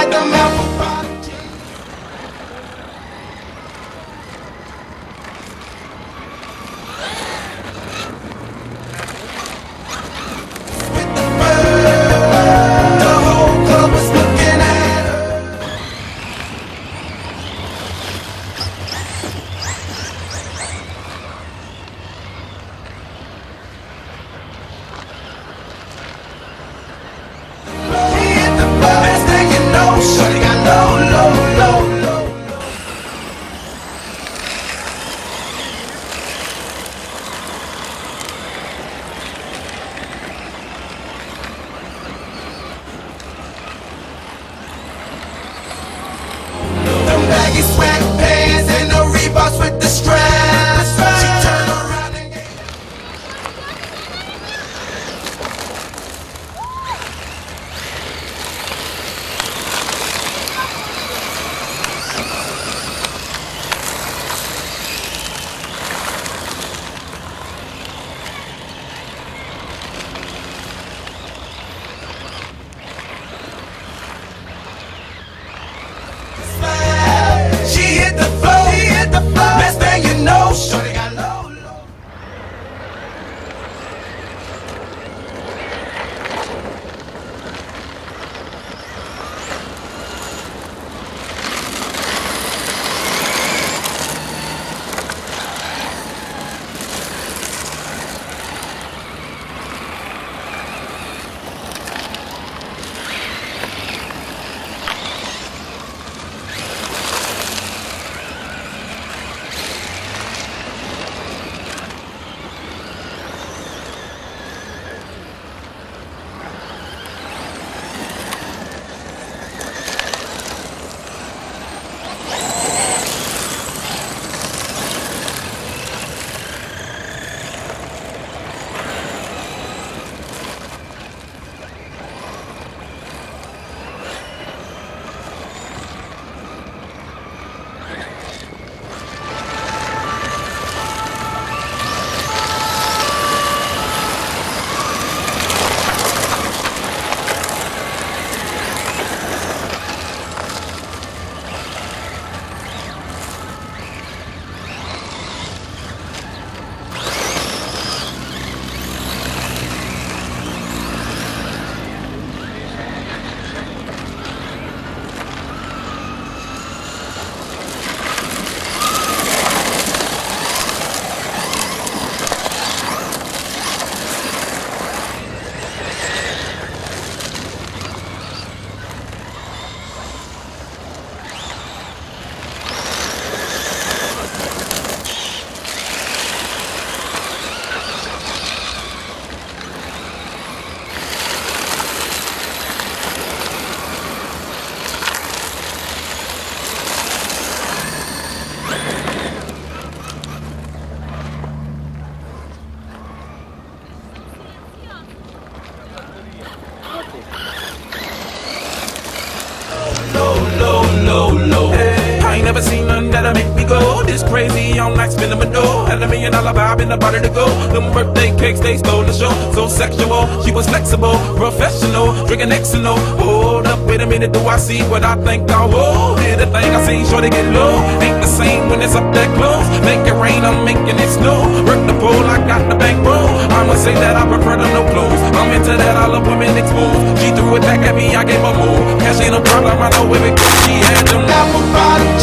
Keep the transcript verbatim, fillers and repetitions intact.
had them apple bottom. Shorty got low, low, low, low. Them baggy sweatpants and the Reeboks with the straps. She turned around and gave She hit the floor, she hit the floor. Best thing you know, shorty got low, low. Low, low, low, low. I ain't never seen nothing that'll make me go this crazy. I'm like spinning my dough. Had a million dollar vibe in the body to go. Them birthday cakes, they stole the show. So sexual, she was flexible, professional, drinking X and O. Hold up, wait a minute, do I see what I think I will? Hear the thing I seen, sure to get low. Ain't the same when it's up that close. Make it rain, I'm making it snow. Work the pole, I got the bankroll. I'ma say that I prefer the no clothes. I'm into that, I love women exposed. She threw it back at me, I gave her more. Cash ain't a problem, I know where it goes. She had them apple bottom